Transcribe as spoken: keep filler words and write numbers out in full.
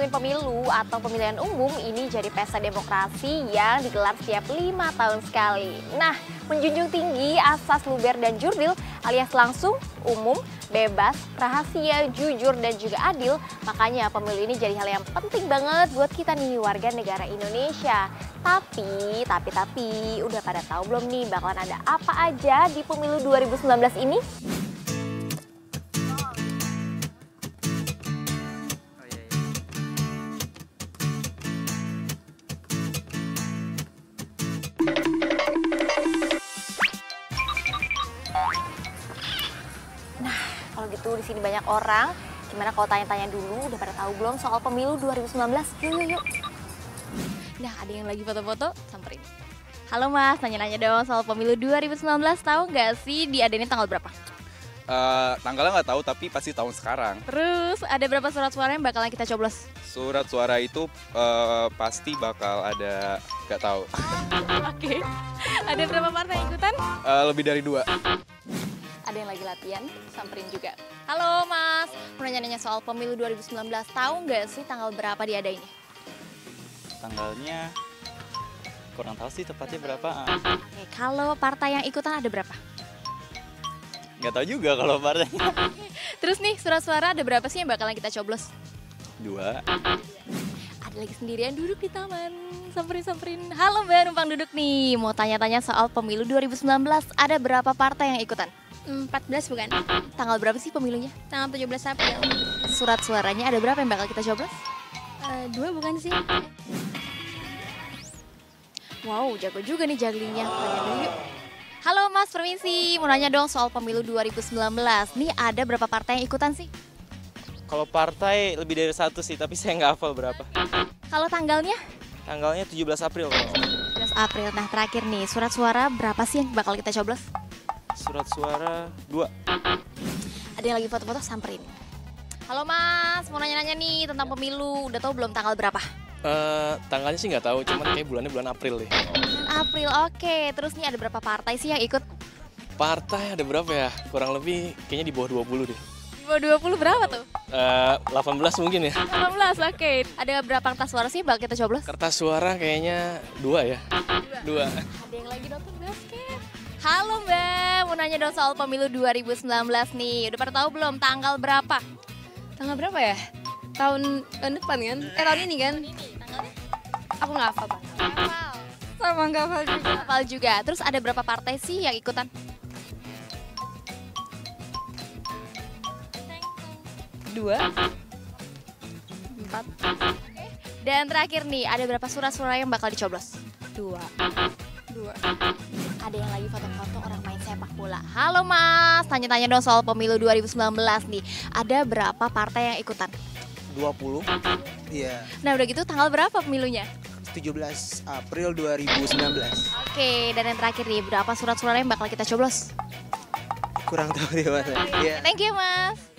ngomongin pemilu atau pemilihan umum, ini jadi pesta demokrasi yang digelar setiap lima tahun sekali. Nah, menjunjung tinggi asas luber dan jurdil alias langsung, umum, bebas, rahasia, jujur, dan juga adil. Makanya pemilu ini jadi hal yang penting banget buat kita nih warga negara Indonesia. Tapi, tapi, tapi, udah pada tahu belum nih bakalan ada apa aja di pemilu dua ribu sembilan belas ini? Nah, kalau gitu di sini banyak orang. Gimana kalau tanya-tanya dulu, udah pada tahu belum soal pemilu dua ribu sembilan belas? Yuk, yuk, yuk. Nah, ada yang lagi foto-foto, samperin. Halo Mas, nanya-nanya dong soal pemilu dua ribu sembilan belas. Tahu nggak sih diadainnya tanggal berapa? Uh, tanggalnya nggak tahu, tapi pasti tahun sekarang. Terus, ada berapa surat suara yang bakalan kita coblos? Surat suara itu uh, pasti bakal ada, nggak tahu. Oke, ada berapa partai ikutan? Uh, lebih dari dua. Ada yang lagi latihan, samperin juga. Halo Mas, mau nanya-nanya soal pemilu dua ribu sembilan belas. Tahu nggak sih tanggal berapa diadainnya? Tanggalnya kurang tahu sih tepatnya berapa. Oke, kalau partai yang ikutan ada berapa? Nggak tahu juga kalau partainya. Terus nih, surat suara ada berapa sih yang bakalan kita coblos? Dua. Ada lagi sendirian duduk di taman. Samperin-samperin. Halo Mbak, numpang duduk nih. Mau tanya-tanya soal pemilu dua ribu sembilan belas. Ada berapa partai yang ikutan? empat belas bukan? Tanggal berapa sih pemilunya? Tanggal tujuh belas April. Surat suaranya ada berapa yang bakal kita coblos? Uh, dua bukan sih? Wow, jago juga nih jaglingnya. Tanya dulu yuk. Halo Mas, permisi. Mau nanya dong soal pemilu dua ribu sembilan belas. Nih ada berapa partai yang ikutan sih? Kalau partai lebih dari satu sih, tapi saya nggak hafal berapa. Kalau tanggalnya? Tanggalnya tujuh belas April. tujuh belas April. Nah terakhir nih, surat suara berapa sih yang bakal kita coblos? Surat suara dua. Ada yang lagi foto-foto, samperin. Halo Mas, mau nanya-nanya nih tentang pemilu. Udah tahu belum tanggal berapa? Uh, tanggalnya sih nggak tahu, cuman kayak bulannya bulan April deh. Bulan April, oke. Terus nih ada berapa partai sih yang ikut? Partai ada berapa ya? Kurang lebih kayaknya di bawah dua puluh deh. Di bawah dua puluh berapa tuh? Uh, delapan belas mungkin ya. delapan belas, oke. Ada berapa kertas suara sih bakal kita coblos? Kertas suara kayaknya dua ya. Dua. Ada yang lagi nonton basket. Halo Mbak, mau nanya dong soal pemilu dua ribu sembilan belas nih. Udah pada tahu belum tanggal berapa? Tanggal berapa ya? Tahun, tahun depan kan? Eh tahun ini kan? Ini tanggalnya? Aku nggak hafal, Pak. Hafal. Sama nggak hafal juga. Hafal juga. Terus ada berapa partai sih yang ikutan? Dua. Empat. Dan terakhir nih, ada berapa surat suara yang bakal dicoblos? Dua. Dua. Ada yang lagi foto-foto orang main sepak bola. Halo Mas, tanya-tanya dong soal pemilu dua ribu sembilan belas nih. Ada berapa partai yang ikutan? dua puluh. Iya. Nah udah gitu tanggal berapa pemilunya? tujuh belas April dua ribu sembilan belas. Oke, dan yang terakhir nih, berapa surat suara yang bakal kita coblos? Kurang tahu deh Mas. Iya. Thank you Mas.